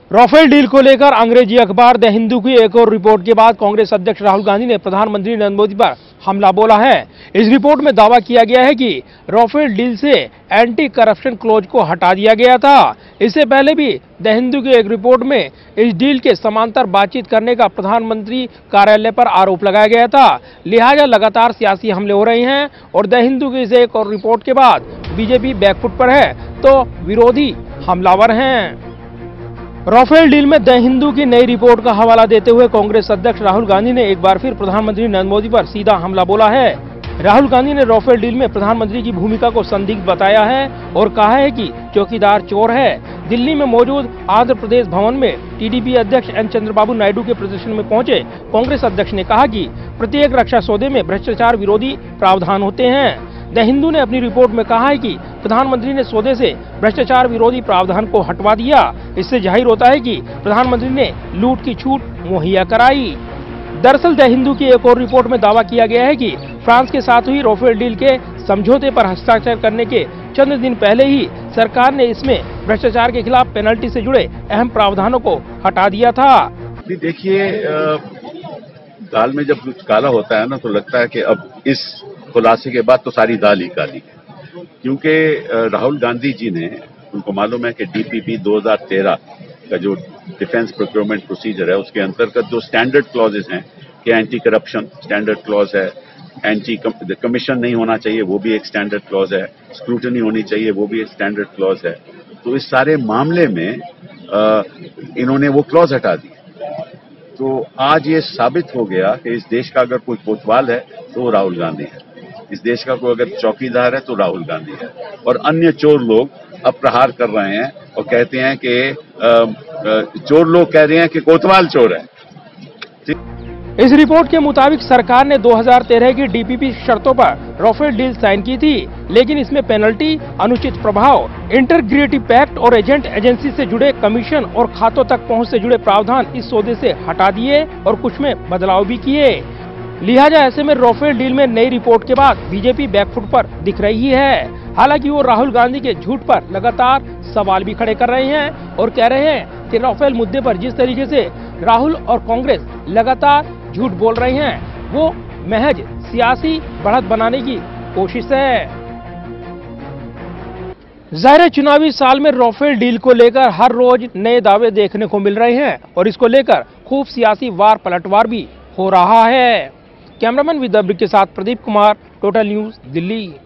Rafale deal को लेकर अंग्रेजी अखबार द हिंदू की एक और रिपोर्ट के बाद कांग्रेस अध्यक्ष राहुल गांधी ने प्रधानमंत्री नरेंद्र मोदी पर हमला बोला है। इस रिपोर्ट में दावा किया गया है कि राफेल डील से एंटी करप्शन क्लॉज को हटा दिया गया था। इससे पहले भी द हिंदू की एक रिपोर्ट में इस डील के समांतर बातचीत करने का प्रधानमंत्री कार्यालय पर आरोप लगाया गया था। लिहाजा लगातार सियासी हमले हो रहे हैं और द हिंदू की इस एक और रिपोर्ट के बाद बीजेपी बैकफुट पर है तो विरोधी हमलावर हैं। राफेल डील में द हिंदू की नई रिपोर्ट का हवाला देते हुए कांग्रेस अध्यक्ष राहुल गांधी ने एक बार फिर प्रधानमंत्री नरेंद्र मोदी पर सीधा हमला बोला है। राहुल गांधी ने राफेल डील में प्रधानमंत्री की भूमिका को संदिग्ध बताया है और कहा है कि चौकीदार चोर है। दिल्ली में मौजूद आंध्र प्रदेश भवन में टीडीपी अध्यक्ष एन चंद्रबाबू नायडू के प्रदर्शन में पहुंचे कांग्रेस अध्यक्ष ने कहा कि प्रत्येक रक्षा सौदे में भ्रष्टाचार विरोधी प्रावधान होते हैं। द हिंदू ने अपनी रिपोर्ट में कहा है कि प्रधानमंत्री ने सौदे से भ्रष्टाचार विरोधी प्रावधान को हटवा दिया। इससे जाहिर होता है कि प्रधानमंत्री ने लूट की छूट मुहैया कराई। दरअसल द हिंदू की एक और रिपोर्ट में दावा किया गया है कि फ्रांस के साथ हुई राफेल डील के समझौते पर हस्ताक्षर करने के चंद दिन पहले ही सरकार ने इसमें भ्रष्टाचार के खिलाफ पेनल्टी से जुड़े अहम प्रावधानों को हटा दिया था। देखिए, दाल में जब कुछ काला होता है ना तो लगता है कि अब इस खुलासे के बाद तो सारी दाल ही काली है, क्योंकि राहुल गांधी जी ने, उनको मालूम है कि डीपीपी 2013 का जो डिफेंस प्रोक्योरमेंट प्रोसीजर है उसके अंतर्गत जो स्टैंडर्ड क्लॉजेस हैं कि एंटी करप्शन स्टैंडर्ड क्लॉज है, एंटी कमीशन नहीं होना चाहिए वो भी एक स्टैंडर्ड क्लॉज है, स्क्रूटनी होनी चाहिए वो भी एक स्टैंडर्ड क्लॉज है। तो इस सारे मामले में इन्होंने वो क्लॉज हटा दी। तो आज ये साबित हो गया कि इस देश का अगर कोई कोतवाल है तो वो राहुल गांधी है, इस देश का कोई अगर चौकीदार है तो राहुल गांधी है। और अन्य चोर लोग अब प्रहार कर रहे हैं और कहते हैं कि चोर लोग कह रहे हैं कि कोतवाल चोर है। इस रिपोर्ट के मुताबिक सरकार ने 2013 की डीपीपी शर्तों पर राफेल डील साइन की थी, लेकिन इसमें पेनल्टी, अनुचित प्रभाव, इंटीग्रिटी पैक्ट और एजेंट एजेंसी से जुड़े कमीशन और खातों तक पहुंच से जुड़े प्रावधान इस सौदे से हटा दिए और कुछ में बदलाव भी किए। लिहाजा ऐसे में राफेल डील में नई रिपोर्ट के बाद बीजेपी बैकफुट पर दिख रही है। हालांकि वो राहुल गांधी के झूठ पर लगातार सवाल भी खड़े कर रहे हैं और कह रहे हैं कि राफेल मुद्दे पर जिस तरीके से राहुल और कांग्रेस लगातार झूठ बोल रहे हैं वो महज सियासी बढ़त बनाने की कोशिश है। ज़ाहिर चुनावी साल में राफेल डील को लेकर हर रोज नए दावे देखने को मिल रहे हैं और इसको लेकर खूब सियासी वार पलटवार भी हो रहा है। कैमरामैन विद द ब्रिक के साथ प्रदीप कुमार, टोटल न्यूज़, दिल्ली।